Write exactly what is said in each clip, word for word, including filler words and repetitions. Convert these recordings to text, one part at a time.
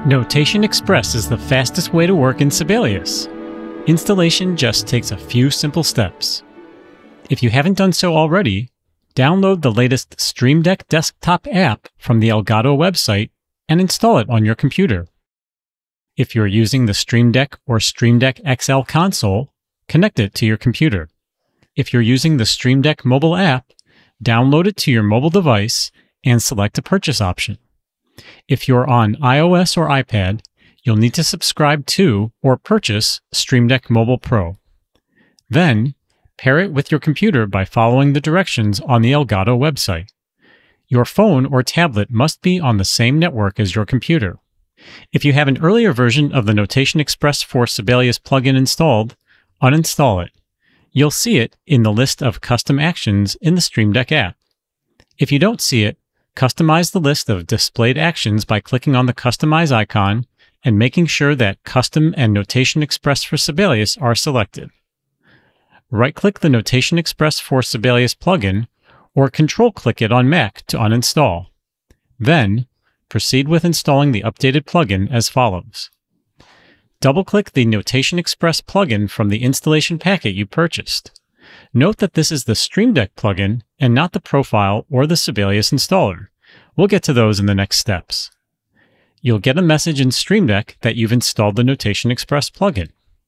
Notation Express is the fastest way to work in Sibelius. Installation just takes a few simple steps. If you haven't done so already, download the latest Stream Deck desktop app from the Elgato website and install it on your computer. If you're using the Stream Deck or Stream Deck X L console, connect it to your computer. If you're using the Stream Deck mobile app, download it to your mobile device and select a purchase option. If you're on iOS or iPad, you'll need to subscribe to or purchase Stream Deck Mobile Pro. Then, pair it with your computer by following the directions on the Elgato website. Your phone or tablet must be on the same network as your computer. If you have an earlier version of the Notation Express for Sibelius plugin installed, uninstall it. You'll see it in the list of custom actions in the Stream Deck app. If you don't see it, customize the list of displayed actions by clicking on the Customize icon and making sure that Custom and Notation Express for Sibelius are selected. Right-click the Notation Express for Sibelius plugin or Control-click it on Mac to uninstall. Then, proceed with installing the updated plugin as follows. Double-click the Notation Express plugin from the installation packet you purchased. Note that this is the Stream Deck plugin and not the Profile or the Sibelius installer. We'll get to those in the next steps. You'll get a message in Stream Deck that you've installed the Notation Express plugin.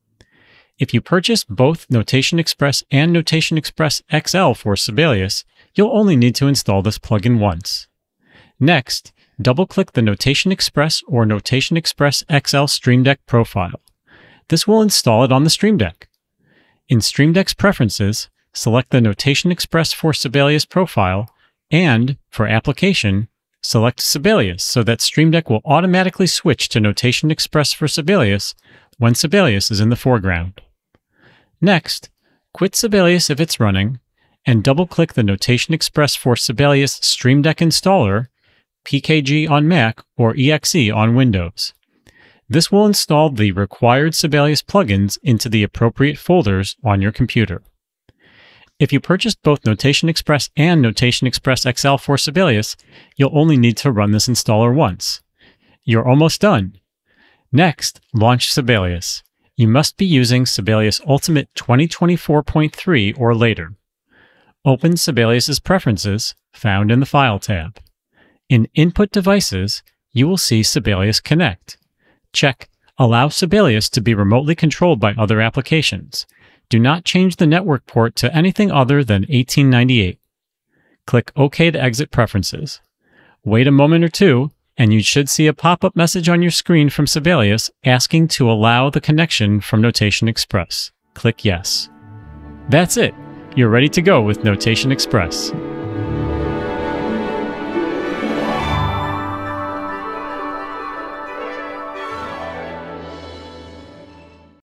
If you purchase both Notation Express and Notation Express X L for Sibelius, you'll only need to install this plugin once. Next, double-click the Notation Express or Notation Express X L Stream Deck profile. This will install it on the Stream Deck. In Stream Deck's preferences, select the Notation Express for Sibelius profile, and, for application, select Sibelius so that Stream Deck will automatically switch to Notation Express for Sibelius when Sibelius is in the foreground. Next, quit Sibelius if it's running, and double-click the Notation Express for Sibelius Stream Deck installer, P K G on Mac or E X E on Windows. This will install the required Sibelius plugins into the appropriate folders on your computer. If you purchased both Notation Express and Notation Express X L for Sibelius, you'll only need to run this installer once. You're almost done. Next, launch Sibelius. You must be using Sibelius Ultimate twenty twenty-four point three or later. Open Sibelius's preferences, found in the File tab. In Input Devices, you will see Sibelius Connect. Check Allow Sibelius to be remotely controlled by other applications. Do not change the network port to anything other than eighteen ninety-eight. Click OK to exit preferences. Wait a moment or two, and you should see a pop-up message on your screen from Sibelius asking to allow the connection from Notation Express. Click Yes. That's it. You're ready to go with Notation Express.